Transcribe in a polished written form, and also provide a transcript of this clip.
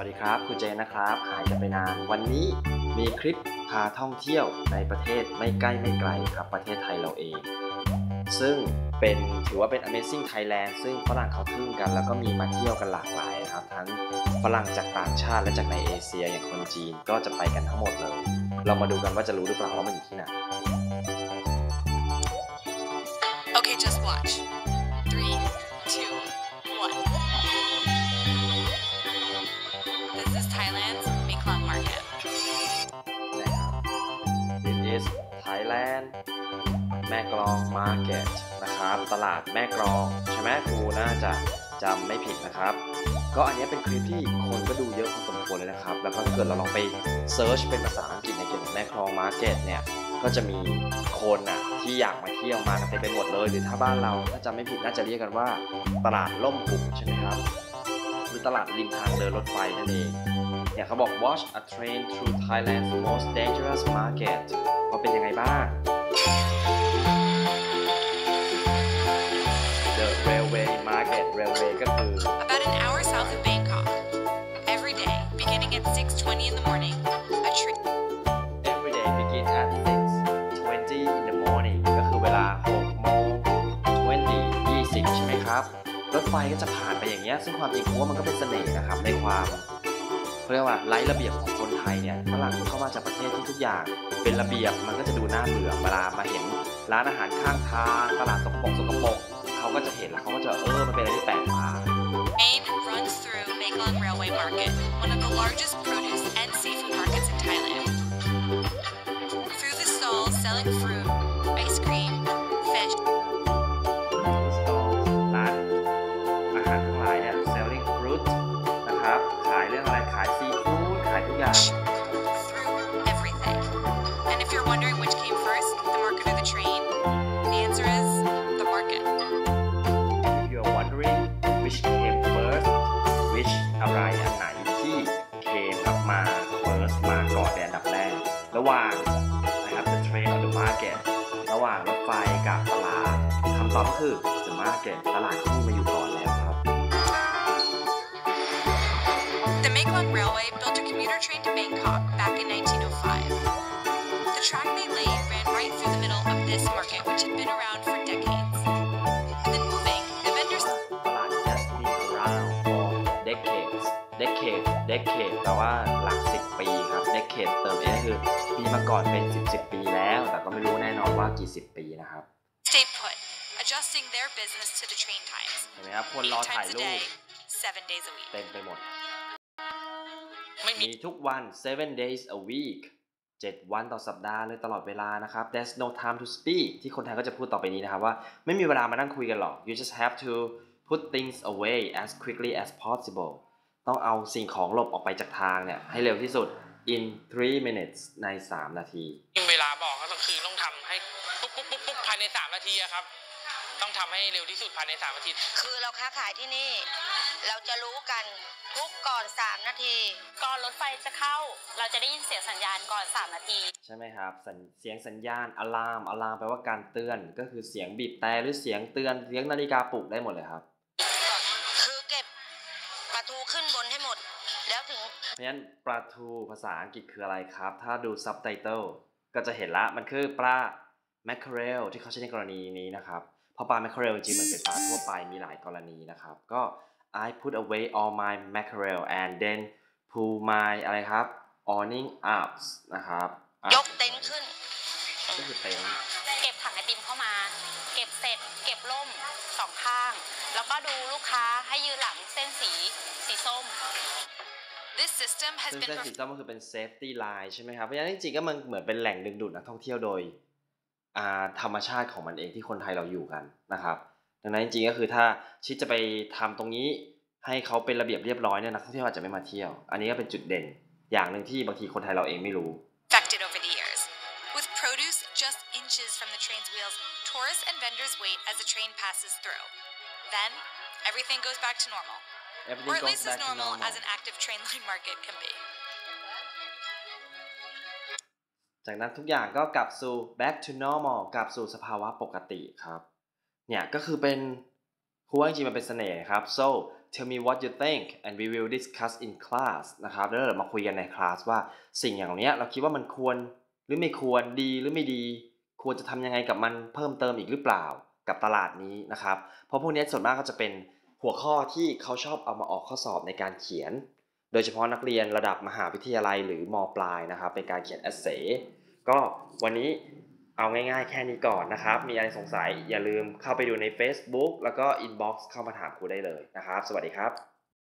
วัสดีครับคุณเจนนะครับหายกันไปนานวันนี้มีคลิปพาท่องเที่ยวในประเทศไม่ใกล้ไม่ไกลครับประเทศไทยเราเองซึ่งถือว่าเป็น Amazing Thailand ซึ่งฝรั่งเขาทึ่งกันแล้วก็มีมาเที่ยวกันหลากหลายครับทั้งฝรั่งจากต่างชาติและจากในเอเชียอย่างคนจีนก็จะไปกันทั้งหมดเลยเรามาดูกันว่าจะรู้หรือเปล่าว่ามันอยู่ที่ไหน Okay, just watch. 3, 2, 1. This is Thailand's Mekong Market. นะครับ This is Thailand แม่กลอง Market นะครับตลาดแม่กลองใช่ไหมครูน่าจะจำไม่ผิดนะครับก็อันนี้เป็นคลิปที่คนก็ดูเยอะพอสมควรเลยนะครับแล้วก็ถ้าเกิดเราลองไปเซิร์ชเป็นภาษาอังกฤษในเกี่ยวกับแม่กลอง Market เนี่ยก็จะมีคนที่อยากมาเที่ยวมากันไปหมดเลยหรือถ้าบ้านเราถ้าจำไม่ผิดน่าจะเรียกกันว่าตลาดล่มหุบใช่ไหมครับหรือตลาดริมทางเดินรถไฟนั่นเองเนี่ยเขาบอก watch a train through Thailand's most dangerous market ว่าเป็นยังไงบ้าง The railway market railway ก็คือ About an hour south of Bangkok. Every day, beginning at 6:20 in the morning, a train. every day begin at 6:20 in the morning ก็คือเวลา6โมง20 ใช่ไหมครับรถไฟก็จะผ่านไปอย่างเงี้ยซึ่งความจริงผมว่ามันก็เป็นเสน่ห์นะครับในความเขาเรียกว่าไร้ระเบียบของคนไทยเนี่ยฝรั่งเข้ามาจากประเทศที่ทุกอย่างเป็นระเบียบมันก็จะดูน่าเบื่อเวลามาเห็นร้านอาหารข้างทางตลาดสกปรกเขาก็จะเห็นแล้วเขาก็จะมันเป็นอะไรที่แปลกตา Train runs through Mekong Railway Market, one of the largest produce and seafood markets in Thailand. Through the stalls selling fruit, ice cream, fish. ร้านอาหารทั้งหลายเนี่ย selling fruit นะครับขายเรื่องอะไรขายซีฟู้ดขายทุกอย่าง Through everything. And if you're wondering which came first, the market or the train, the answer is the market. If you're wondering which came first which อะไรอันไหนที่ came มา first มาก่อนในอันดับแรกระหว่างนะครับ the train or the market ระหว่างรถไฟกับตลาดคำตอบก็คือ the market ตลาดที่มีมาอยู่ก่อนแล้วครับ The Mekong Railway built a commuter train to Bangkok back in 1905. The track they laid ran right through the middle of this market, which had been around for decades. Then moving, the vendors ตลาด has been around for decade แปลว่าหลัก10 ปีครับ decade เติม a คือมีมาก่อนเป็น10 ปีแล้วแต่ก็ไม่รู้แน่นอนว่ากี่10 ปีนะครับ stayed put, adjusting their business to the train times. เห็นไหมครับคนรอ 8 ถ่าย times a รูป day, 7 days a week. เต็มไปหมดมีทุกวัน7 days a week 7 วันต่อสัปดาห์เลยตลอดเวลานะครับ There's no time to speak ที่คนไทยก็จะพูดต่อไปนี้นะครับว่าไม่มีเวลามานั่งคุยกันหรอก You just have to put things away as quickly as possible ต้องเอาสิ่งของหลบออกไปจากทางเนี่ยให้เร็วที่สุด in 3 minutes ใน3 นาทีเวลาบอกก็คือต้องทำให้ปุ๊บภายใน3 นาทีครับต้องทำให้เร็วที่สุดภายใน3 นาทีคือเราค้าขายที่นี่เราจะรู้กันทุกก่อน3 นาทีก่อนรถไฟจะเข้าเราจะได้ยินเสียงสัญญาณก่อน3 นาทีใช่ไหมครับเสียงสัญญาณอะลามแปลว่าการเตือนก็คือเสียงบีบแต่หรือเสียงเตือนเสียงนาฬิกาปลุกได้หมดเลยครับคือเก็บปลาทูขึ้นบนให้หมดแล้วถึงเพราะฉะนั้นปลาทูภาษาอังกฤษคืออะไรครับถ้าดูซับไตเติลก็จะเห็นละมันคือปลาแมคเคอเรลที่เขาใช้ในกรณีนี้นะครับเพราะปลาแมคเคอเรลจริงๆมันเป็นปลาทั่วไปมีหลายกรณีนะครับก็ I put away all my mackerel and then pull my อะไรครับ awning up นะครับยกเต็นท์ขึ้นก็คือเต็นท์เก็บถังไอติมเข้ามาเก็บเสร็จเก็บร่ม2 ข้างแล้วก็ดูลูกค้าให้ยืนหลังเส้นสีส้ม This system has ซึ่ง been เส้นสีส้มก็คือเป็น safety line ใช่ไหมครับเพราะฉะนั้นจริงๆก็มันเหมือนเป็นแหล่งดึงดูดนักท่องเที่ยวโดยธรรมชาติของมันเองที่คนไทยเราอยู่กันนะครับดังนั้นจริงๆก็คือถ้าชิดจะไปทำตรงนี้ให้เขาเป็นระเบียบเรียบร้อยเนี่ยนักท่องเที่ยวอาจจะไม่มาเที่ยวอันนี้ก็เป็นจุดเด่นอย่างหนึ่งที่บางทีคนไทยเราเองไม่รู้ affected over the years. With produce just inches from the train's wheels, tourists and vendors wait as the train passes through. Then, everything goes back to normal. Or at least as normal as an active train line market can be. จากนั้นทุกอย่างก็กลับสู่ back to normal กลับสู่สภาวะปกติครับเนี่ยก็คือเป็นครูว่าจริงๆมันเป็นเสน่ห์ครับ so tell me what you think and we will discuss in class นะครับแล้วเรามาคุยกันในคลาสว่าสิ่งอย่างนี้เราคิดว่ามันควรหรือไม่ควรดีหรือไม่ดีควรจะทำยังไงกับมันเพิ่มเติมอีกหรือเปล่ากับตลาดนี้นะครับเพราะพวกนี้ส่วนมากก็จะเป็นหัวข้อที่เขาชอบเอามาออกข้อสอบในการเขียนโดยเฉพาะนักเรียนระดับมหาวิทยาลัยหรือม.ปลายนะครับเป็นการเขียน essay ก็วันนี้เอาง่ายๆแค่นี้ก่อนนะครับมีอะไรสงสัยอย่าลืมเข้าไปดูใน Facebook แล้วก็ inbox เข้ามาถามครูได้เลยนะครับสวัสดีครับ